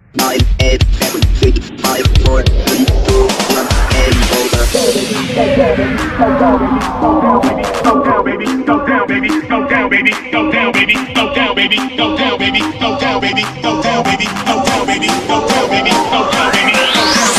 9, 8, 7, 6, 5, 4, 3, 2, 1, and over. Go down, baby, go down, baby, go down, baby, go down, baby, go down, baby, go down, baby, go down, baby, go down, baby, go down, baby, go down, baby, go down, baby, go down, baby, go down, baby.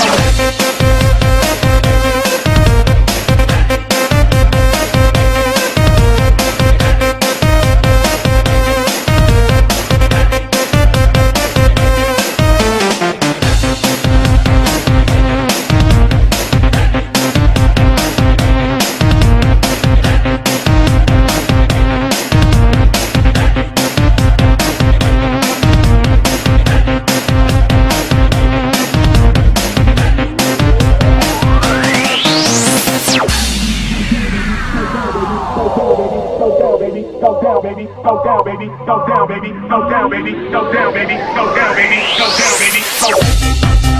Go down, baby, go down, baby, go down, baby, go down, baby, go down, baby, go down, baby, go down, baby, go down, baby.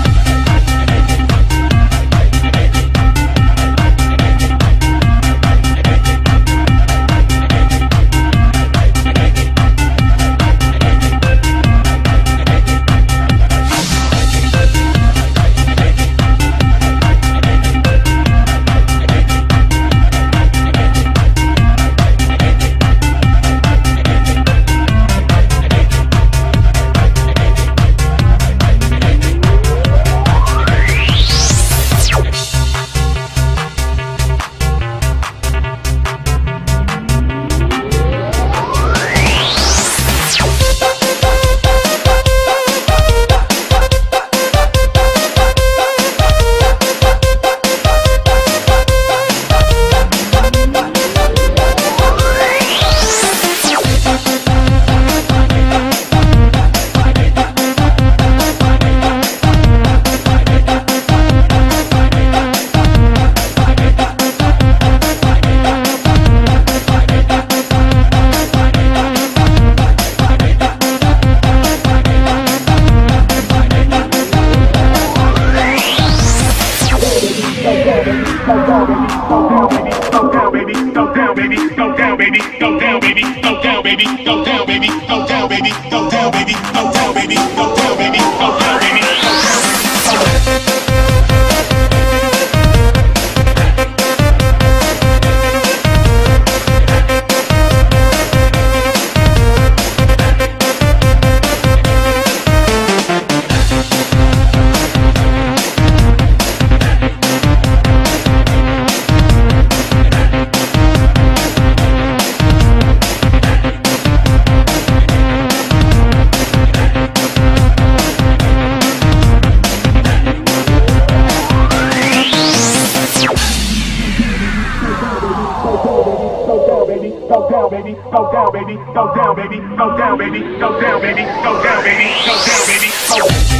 Go down, baby, go down, baby, go down, baby, go down, baby, go down, baby, go down, baby, go down, baby, go down, baby, go down, baby, go down, baby, go down, baby. Go down, baby, go down, baby, go down, baby, go down, baby, go down, baby, go down, baby, go down, baby, go down.